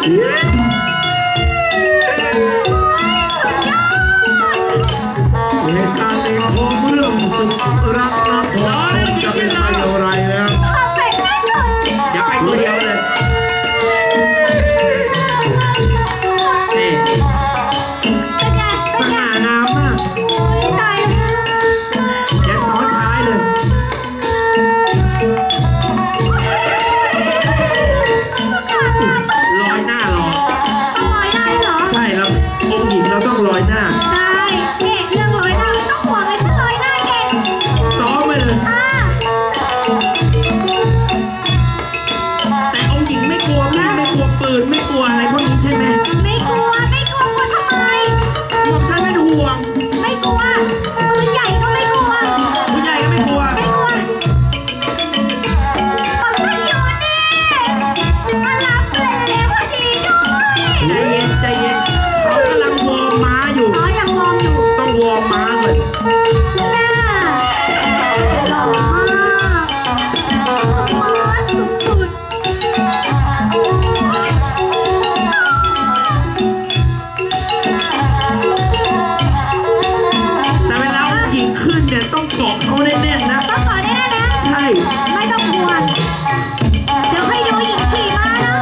เหตุการณ์ในท้องเรื่องสุดรักนะพอจะเป็นไปอย่างไรแล้วอย่าไปคนเดียวเลยนี่สง่างามมากเดี๋ยวซ้อนท้ายเลยลอยหน้ารอใช่แล้วองค์หญิงเราต้องลอยหน้าซ้อมไปเลยแต่องค์หญิงไม่กลัวมีดไม่กลัวปืนไม่กลัวอะไรพวกนี้ใช่ไหมไม่กลัวกลัวทำไมหม่อมฉันเป็นห่วงไม่กลัวปืนใหญ่ก็ไม่กลัวผู้ใหญ่ก็ไม่กลัวปักพันอยู่นี่มารับเลยพอดีด้วยใจเย็นเขากำลังวอร์มม้าอยู่ยังวอร์มอยู่ต้องวอร์มม้าก่อนน่าหล่อมากม้าสุดแต่เวลาองค์หญิงขึ้นเนี่ยต้องเกาะเขาแน่นๆนะต้องก่อนได้นะใช่ไม่ต้องกลัวเดี๋ยวให้ดูหญิงขี่ม้านะ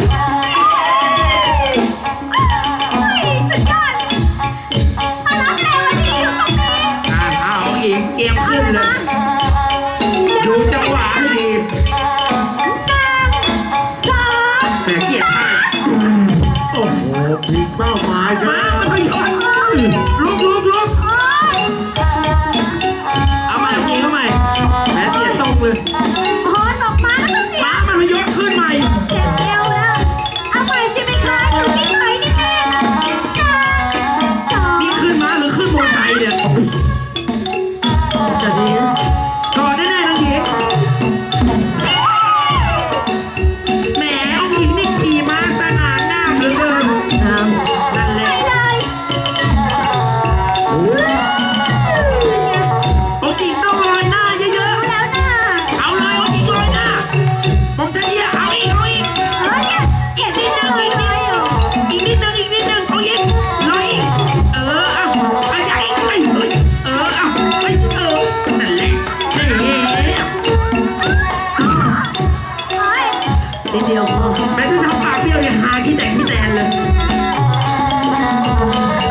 สุดยอดมารับเลยวันนี้อยู่ตรงนี้เอาองค์หญิงเกียมขึ้นเลยดูจังหวะให้ดี 1 2 แหมเกียรติให้โอ้โหผิดเป้าหมายจ้าไม่ยอมลุกเอาใหม่องค์หญิงเอาใหม่แหมเสียทรงเลยโอ้ตกม้าต้องเสียม้ามันพยศขึ้นใหม่เจ็บเอวแล้วเอาใหม่สิไปคะอยู่ที่ไหนนี่แม่1 2 นี่ขึ้นม้าหรือขึ้นมอเตอร์ไซค์เนี่ยจะดีก่อนแน่ๆน้องหญิงแหมองค์หญิงนี่ขี่ม้าสง่างามเหลือเกินนั่นแหละองค์หญิงต้องลอยหน้าเยอะๆแล้วนะเอาเลยองค์หญิงลอยหน้าผมจะเยี่ยเอาอีกอีกนิดนึงองค์หญิงลอยอีกเอาใหญ่นั่นแหละนิดเดียวพอแม้ถ้าทำปากเบี้ยวเนี่ยหาขี้แตนเลย